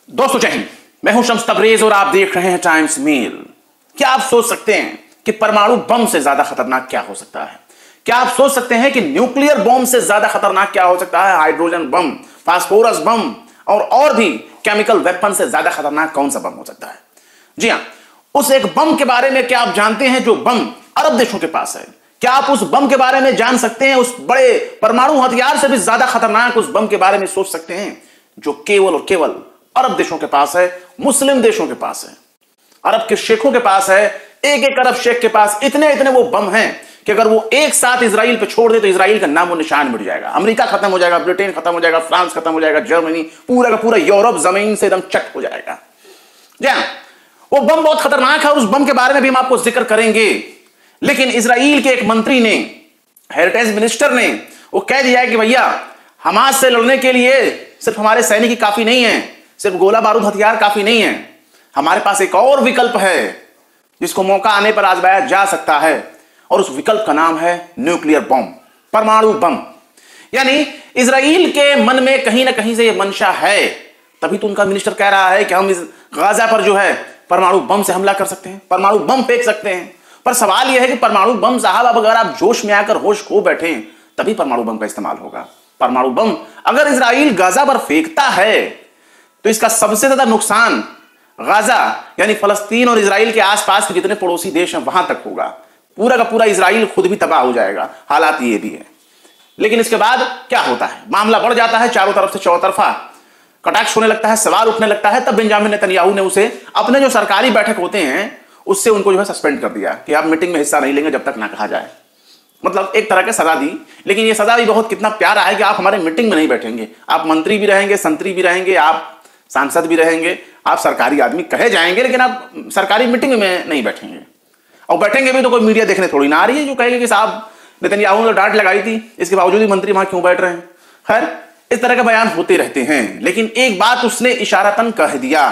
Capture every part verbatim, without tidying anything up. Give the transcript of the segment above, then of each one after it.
दोस्तों जय हिंद, मैं हूं शम्स तबरेज और आप देख रहे हैं टाइम्स मेल। क्या आप सोच सकते हैं कि परमाणु बम से ज्यादा खतरनाक क्या हो सकता है? क्या आप सोच सकते हैं कि न्यूक्लियर बम से ज्यादा खतरनाक क्या हो सकता है? हाइड्रोजन बम, फास्फोरस बम और और भी केमिकल वेपन से ज्यादा खतरनाक कौन सा बम हो सकता है? जी हां, उस एक बम के बारे में क्या आप जानते हैं जो बम अरब देशों के पास है? क्या आप उस बम के बारे में जान सकते हैं? उस बड़े परमाणु हथियार से भी ज्यादा खतरनाक उस बम के बारे में सोच सकते हैं जो केवल और केवल अरब देशों के पास है, मुस्लिम देशों के पास है, अरब के शेखों के पास है। एक एक अरब शेख के पास इतने इतने वो बम हैं कि अगर वो एक साथ इजराइल पे छोड़ दे तो इजराइल का नामो निशान मिट जाएगा। अमेरिका खत्म हो जाएगा, ब्रिटेन खत्म हो जाएगा, फ्रांस खत्म हो जाएगा, जर्मनी, पूरा का पूरा यूरोप जमीन से एकदम चट हो जाएगा। जी हां, वो बम बहुत खतरनाक है और उस बम के बारे में भी हम आपको जिक्र करेंगे। लेकिन इजराइल के एक मंत्री ने, हेरिटेज मिनिस्टर ने, वो कह दिया है कि भैया हमास से लड़ने के लिए सिर्फ हमारे सैनिक ही काफी नहीं है, सिर्फ गोला बारूद हथियार काफी नहीं है, हमारे पास एक और विकल्प है जिसको मौका आने पर आजमाया जा सकता है और उस विकल्प का नाम है न्यूक्लियर बम, परमाणु बम। यानी इजराइल के मन में कहीं ना कहीं से यह मंशा है, तभी तो उनका मिनिस्टर कह रहा है कि हम इस गाजा पर जो है परमाणु बम से हमला कर सकते हैं, परमाणु बम फेंक सकते हैं। पर सवाल यह है कि परमाणु बम साहब, अब अगर आप जोश में आकर होश खो बैठे तभी परमाणु बम का इस्तेमाल होगा। परमाणु बम अगर इजराइल गाजा पर फेंकता है तो इसका सबसे ज्यादा नुकसान गाजा यानी फलस्तीन और इजराइल के आसपास के जितने पड़ोसी देश हैं वहां तक होगा। पूरा का पूरा इजराइल खुद भी तबाह हो जाएगा। हालात ये भी है। लेकिन इसके बाद क्या होता है? मामला बढ़ जाता है, चारों तरफ से चौतरफा कटाक्ष होने लगता है, सवाल उठने लगता है। तब बेंजामिन नेतन्याहू ने उसे अपने जो सरकारी बैठक होते हैं उससे उनको जो है सस्पेंड कर दिया कि आप मीटिंग में हिस्सा नहीं लेंगे जब तक ना कहा जाए। मतलब एक तरह की सजा दी। लेकिन ये सजा भी बहुत कितना प्यारा है कि आप हमारे मीटिंग में नहीं बैठेंगे, आप मंत्री भी रहेंगे, संतरी भी रहेंगे, आप सांसद भी रहेंगे, आप सरकारी आदमी कहे जाएंगे, लेकिन आप सरकारी मीटिंग में नहीं बैठेंगे। और बैठेंगे भी तो कोई मीडिया देखने थोड़ी ना आ रही है जो कहेगी कि साहब नेतन्याहू ने डांट लगाई थी, इसके बावजूद भी मंत्री वहां क्यों बैठ रहे हैं। खैर, इस तरह के बयान होते रहते हैं। लेकिन एक बात उसने इशारतन कह दिया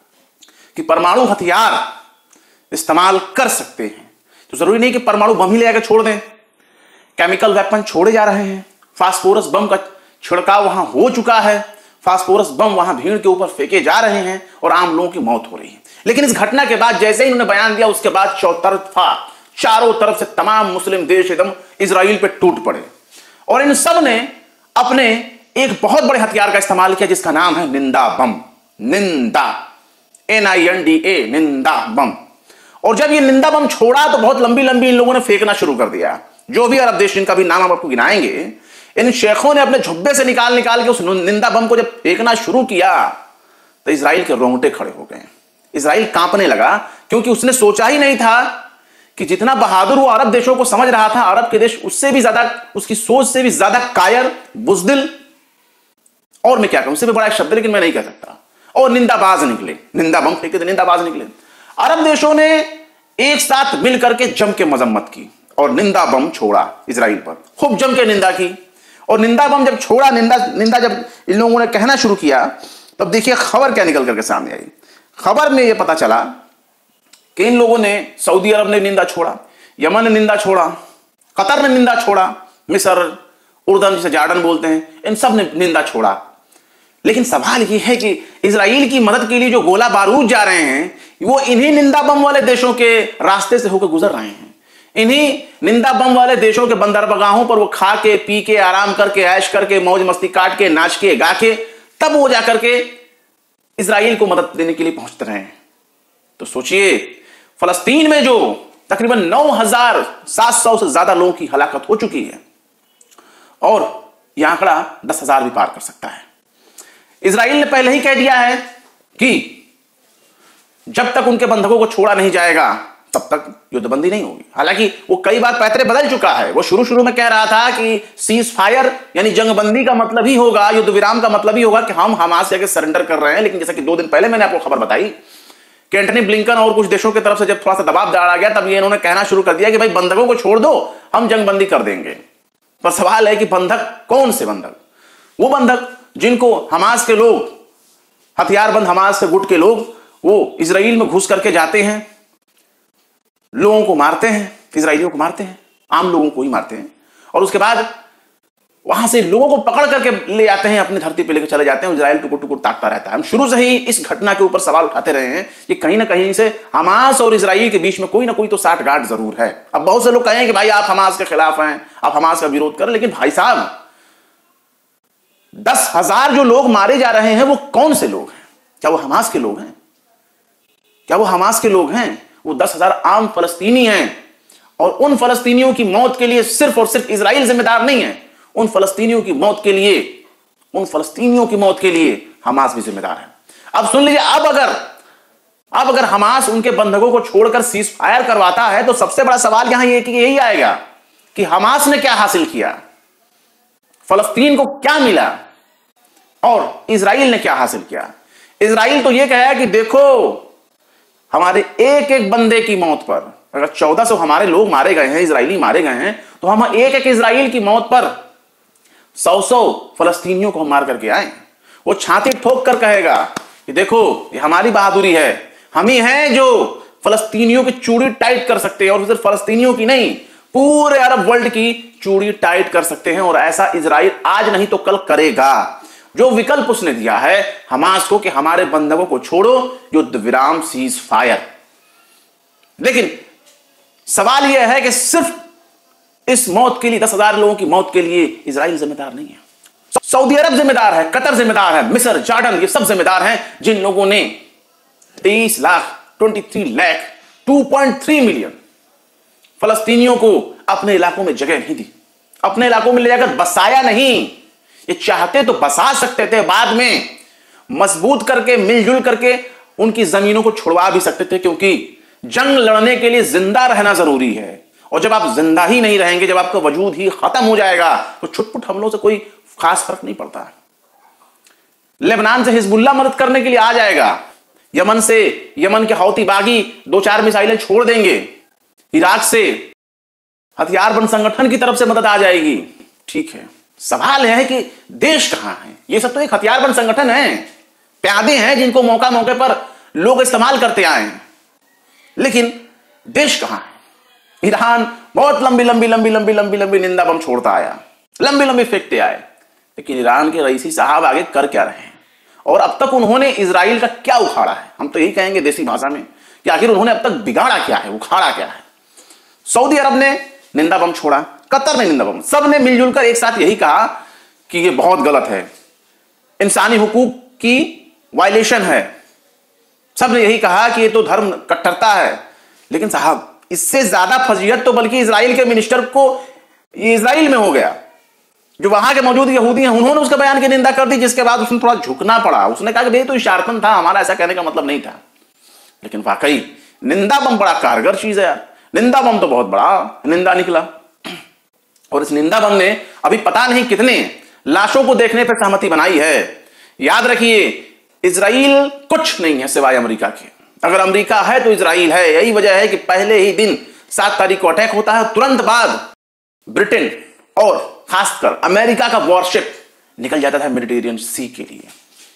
कि परमाणु हथियार इस्तेमाल कर सकते हैं। तो जरूरी नहीं कि परमाणु बम ही ले आकर छोड़ दें, केमिकल वेपन छोड़े जा रहे हैं। फास्फोरस बम का छिड़काव वहां हो चुका है, फास्फोरस बम वहां भीड़ के ऊपर फेंके जा रहे हैं और आम लोगों की मौत हो रही है। लेकिन इस घटना के बाद जैसे ही उन्होंने बयान दिया उसके बाद चौतरफा चारों तरफ से तमाम मुस्लिम देश एकदम इजराइल पे टूट पड़े और इन सब ने अपने एक बहुत बड़े हथियार का इस्तेमाल किया जिसका नाम है निंदा बम। निंदा, N I N D A, निंदा बम। और जब ये निंदा बम छोड़ा तो बहुत लंबी लंबी इन लोगों ने फेंकना शुरू कर दिया। जो भी अरब देश, जिनका भी नाम हम आपको गिनाएंगे, इन शेखों ने अपने झुब्बे से निकाल निकाल के उस निंदा बम को जब फेंकना शुरू किया तो इजराइल के रोंगटे खड़े हो गए। इजराइल कांपने लगा क्योंकि उसने सोचा ही नहीं था कि जितना बहादुर वो अरब देशों को समझ रहा था, अरब के देश उससे भी ज्यादा, उसकी सोच से भी ज्यादा कायर, बुजदिल, और मैं क्या कहूं, उससे भी बड़ा शब्द लेकिन मैं नहीं कह सकता, और निंदाबाज निकले। निंदा बम फेंके तो निंदाबाज निकले। अरब देशों ने एक साथ मिलकर के जम के मजम्मत की और निंदा बम छोड़ा इजराइल पर, खूब जम के निंदा की। और निंदा बम जब छोड़ा, निंदा निंदा जब इन लोगों ने कहना शुरू किया, तब देखिए खबर क्या निकल करके सामने आई। खबर में यह पता चला कि इन लोगों ने, सऊदी अरब ने निंदा छोड़ा, यमन ने निंदा छोड़ा, कतर ने निंदा छोड़ा, मिस्र, उर्दन जिसे जॉर्डन बोलते हैं, इन सब ने निंदा छोड़ा। लेकिन सवाल यह है कि इजराइल की मदद के लिए जो गोला बारूद जा रहे हैं वो इन्हीं निंदा बम वाले देशों के रास्ते से होकर गुजर रहे हैं। इन्हीं निंदा बम वाले देशों के बंदरगाहों पर वो खा के, पी के, आराम करके, ऐश करके, मौज मस्ती काट के, नाच के, गा के, तब वो जाकर के इजराइल को मदद देने के लिए पहुंचते रहे हैं। तो सोचिए, फलस्तीन में जो तकरीबन नौ हजार सात सौ से ज्यादा लोगों की हलाकत हो चुकी है और यह आंकड़ा दस हजार भी पार कर सकता है। इजराइल ने पहले ही कह दिया है कि जब तक उनके बंधकों को छोड़ा नहीं जाएगा तब तक युद्धबंदी नहीं होगी। हालांकि वो कई बार पैतरे बदल चुका है। वो शुरू शुरू में कह रहा था कि सीज फायर यानी जंगबंदी का मतलब ही होगा, युद्ध विराम का मतलब ही होगा कि हम हमास से सरेंडर कर रहे हैं। लेकिन जैसा कि दो दिन पहले मैंने आपको खबर बताई कि एंटनी ब्लिंकन और कुछ देशों की तरफ से जब थोड़ा सा दबाव डाला गया तब ये इन्होंने कहना शुरू कर दिया कि भाई बंधकों को छोड़ दो, हम जंगबंदी कर देंगे। पर सवाल है कि बंधक कौन से बंधक? वो बंधक जिनको हमास के लोग, हथियारबंद हमास के गुट के लोग, वो इजराइल में घुस करके जाते हैं, लोगों को मारते हैं, इजराइलियों को मारते हैं, आम लोगों को ही मारते हैं, और उसके बाद वहां से लोगों को पकड़ करके ले आते हैं, अपनी धरती पे लेकर चले जाते हैं। इजराइल टुकुर टुकुर ताकता रहता है। हम शुरू से ही इस घटना के ऊपर सवाल उठाते रहे हैं कि कहीं ना कहीं से हमास और इजराइल के बीच में कोई ना कोई तो साठगांठ जरूर है। अब बहुत से लोग कहें कि भाई आप हमास के खिलाफ हैं, आप हमास का विरोध करें, लेकिन भाई साहब दस हजार जो लोग मारे जा रहे हैं वो कौन से लोग हैं? क्या वो हमास के लोग हैं? क्या वो हमास के लोग हैं? वो दस हजार आम फलस्तीनी हैं। और उन फलस्तीनियों की मौत के लिए सिर्फ और सिर्फ इजराइल जिम्मेदार नहीं है। उन फलस्तीनियों की मौत के लिए उन फलस्तीनियों की मौत के लिए हमास भी जिम्मेदार है। अब सुन लीजिए, अब अगर अब अगर हमास उनके बंधकों को छोड़कर सीज फायर करवाता है तो सबसे बड़ा सवाल यहां ये कि यही आएगा कि हमास ने क्या हासिल किया, फलस्तीन को क्या मिला और इजराइल ने क्या हासिल किया। इजराइल तो यह कहा कि देखो हमारे एक एक बंदे की मौत पर, अगर चौदह सौ हमारे लोग मारे गए हैं, इजरायली मारे गए हैं, तो हम एक एक इजराइल की मौत पर सौ सौ फलस्तीनियों को हम मार करके आए। वो छाती ठोक कर कहेगा कि देखो ये हमारी बहादुरी है, हम ही हैं जो फलस्तीनियों की चूड़ी टाइट कर सकते हैं, और सिर्फ फलस्तीनियों की नहीं पूरे अरब वर्ल्ड की चूड़ी टाइट कर सकते हैं। और ऐसा इजराइल आज नहीं तो कल करेगा। जो विकल्प उसने दिया है हमास को कि हमारे बंधकों को छोड़ो, युद्ध विराम, सीज फायर। लेकिन सवाल यह है कि सिर्फ इस मौत के लिए, दस हजार लोगों की मौत के लिए इजराइल जिम्मेदार नहीं है। सऊदी अरब जिम्मेदार है, कतर जिम्मेदार है, मिस्र, जॉर्डन, ये सब जिम्मेदार हैं जिन लोगों ने तेईस लाख तेईस लाख दो पॉइंट तीन मिलियन फलस्तीनियों को अपने इलाकों में जगह नहीं दी, अपने इलाकों में ले जाकर बसाया नहीं। ये चाहते तो बसा सकते थे, बाद में मजबूत करके मिलजुल करके उनकी जमीनों को छुड़वा भी सकते थे, क्योंकि जंग लड़ने के लिए जिंदा रहना जरूरी है। और जब आप जिंदा ही नहीं रहेंगे, जब आपका वजूद ही खत्म हो जाएगा, तो छुटपुट हमलों से कोई खास फर्क नहीं पड़ता। लेबनान से हिजबुल्लाह मदद करने के लिए आ जाएगा, यमन से यमन के हौती बागी दो चार मिसाइलें छोड़ देंगे, इराक से हथियारबंद संगठन की तरफ से मदद आ जाएगी। ठीक है, सवाल यह है कि देश कहां है? ये सब तो एक हथियारबंद संगठन है, प्यादे हैं जिनको मौका मौके पर लोग इस्तेमाल करते आए हैं, लेकिन देश कहां है? ईरान बहुत लंबी लंबी लंबी लंबी लंबी लंबी निंदा बम छोड़ता आया, लंबी लंबी फेंकते आए, लेकिन ईरान के रईसी साहब आगे कर क्या रहे हैं? और अब तक उन्होंने इजराइल का क्या उखाड़ा है? हम तो यही कहेंगे देसी भाषा में कि आखिर उन्होंने अब तक बिगाड़ा क्या है, उखाड़ा क्या है? सऊदी अरब ने निंदा बम छोड़ा, कतर ने निंदा बम, सब ने मिलजुल कर एक साथ यही कहा कि ये बहुत गलत है, इंसानी हुकूक की वायलेशन है। सब ने यही कहा कि ये तो धर्म कट्टरता है। लेकिन साहब इससे ज्यादा फजीहत तो बल्कि इजराइल के मिनिस्टर को इजराइल में हो गया, जो वहां के मौजूद यहूदी हैं, उन्होंने उसके बयान की निंदा कर दी, जिसके बाद उसने थोड़ा झुकना पड़ा। उसने कहा कि भाई तो इशारतन था, हमारा ऐसा कहने का मतलब नहीं था। लेकिन वाकई निंदा बम बड़ा कारगर चीज है यार। निंदा बम तो बहुत बड़ा निंदा निकला, और इस निंदा बम ने अभी पता नहीं कितने लाशों को देखने पर सहमति बनाई है। याद रखिए, इजराइल कुछ नहीं है सिवाय अमेरिका के। अगर अमेरिका है तो इजराइल है। यही वजह है कि पहले ही दिन सात तारीख को अटैक होता है, तुरंत बाद ब्रिटेन और खासकर अमेरिका का वॉरशिप निकल जाता था मेडिटेरियन सी के लिए।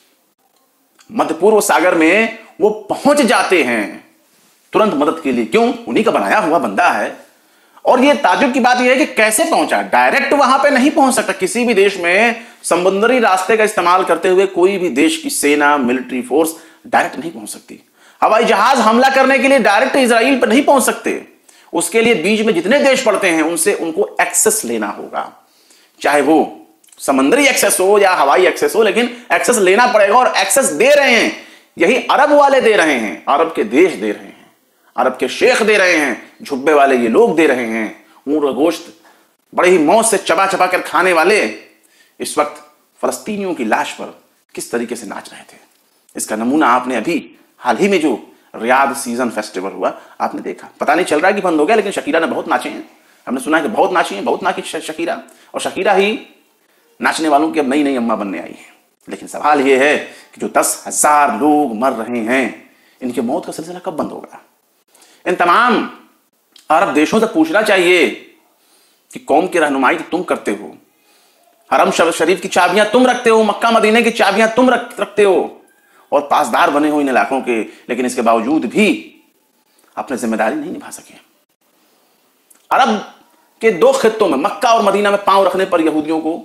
मध्य पूर्व सागर में वो पहुंच जाते हैं तुरंत मदद के लिए। क्यों? उन्हीं का बनाया हुआ बंदा है। और ये ताजुब की बात यह है कि कैसे पहुंचा? डायरेक्ट वहां पे नहीं पहुंच सकता। किसी भी देश में समुद्री रास्ते का इस्तेमाल करते हुए कोई भी देश की सेना, मिलिट्री फोर्स डायरेक्ट नहीं पहुंच सकती। हवाई जहाज हमला करने के लिए डायरेक्ट इजराइल पर नहीं पहुंच सकते। उसके लिए बीच में जितने देश पड़ते हैं उनसे उनको एक्सेस लेना होगा, चाहे वो समुद्री एक्सेस हो या हवाई एक्सेस हो, लेकिन एक्सेस लेना पड़ेगा। और एक्सेस दे रहे हैं यही अरब वाले दे रहे हैं, अरब के देश दे रहे हैं, अरब के शेख दे रहे हैं, झुब्बे वाले ये लोग दे रहे हैं। ऊंट का गोश्त बड़े ही मौज से चबा चबा कर खाने वाले इस वक्त फलस्तीनियों की लाश पर किस तरीके से नाच रहे थे, इसका नमूना आपने अभी हाल ही में जो रियाद सीजन फेस्टिवल हुआ आपने देखा। पता नहीं चल रहा है कि बंद हो गया, लेकिन शकीरा ने बहुत नाचे हैं। हमने सुना है कि बहुत नाची है, बहुत नाची शकीरा, और शकीरा ही नाचने वालों की अब नई नई अम्मा बनने आई है। लेकिन सवाल यह है कि जो दस हजार लोग मर रहे हैं, इनके मौत का सिलसिला कब बंद होगा? इन तमाम अरब देशों से पूछना चाहिए कि कौम की रहनुमाई तो तुम करते हो, हरम शरीफ की चाबियां तुम रखते हो, मक्का मदीने की चाबियां तुम रख, रखते हो और पासदार बने हो इन इलाकों के, लेकिन इसके बावजूद भी अपनी जिम्मेदारी नहीं निभा सके। अरब के दो खित्तों में, मक्का और मदीना में पांव रखने पर यहूदियों को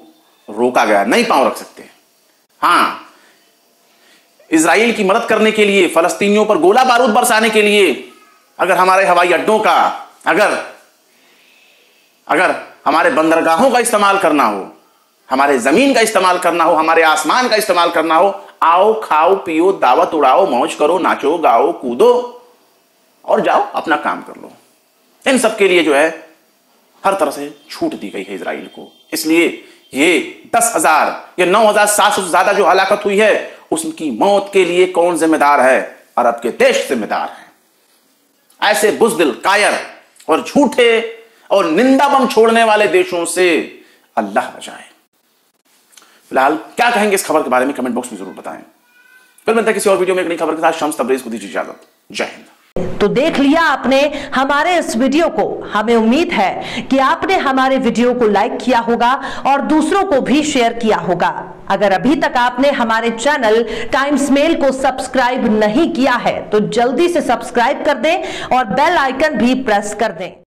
रोका गया, नहीं पांव रख सकते। हां, इजराइल की मदद करने के लिए, फलस्तीनियों पर गोला बारूद बरसाने के लिए अगर हमारे हवाई अड्डों का, अगर अगर हमारे बंदरगाहों का इस्तेमाल करना हो, हमारे जमीन का इस्तेमाल करना हो, हमारे आसमान का इस्तेमाल करना हो, आओ, खाओ, पियो, दावत उड़ाओ, मौज करो, नाचो, गाओ, कूदो और जाओ, अपना काम कर लो। इन सब के लिए जो है हर तरह से छूट दी गई है इजराइल को। इसलिए ये दस हजार या नौ हजार सात सौ से ज्यादा जो हलाकत हुई है, उसकी मौत के लिए कौन जिम्मेदार है? अरब के देश जिम्मेदार है। ऐसे बुज़दिल, कायर और झूठे और निंदा बम छोड़ने वाले देशों से अल्लाह बचाए। फिलहाल क्या कहेंगे इस खबर के बारे में कमेंट बॉक्स में जरूर बताएं। फिर मिलते हैं किसी और वीडियो में एक नई खबर के साथ। शम्स तबरेज को दीजिए इजाजत। जय हिंद। तो देख लिया आपने हमारे इस वीडियो को। हमें उम्मीद है कि आपने हमारे वीडियो को लाइक किया होगा और दूसरों को भी शेयर किया होगा। अगर अभी तक आपने हमारे चैनल टाइम्स मेल को सब्सक्राइब नहीं किया है तो जल्दी से सब्सक्राइब कर दें और बेल आइकन भी प्रेस कर दें।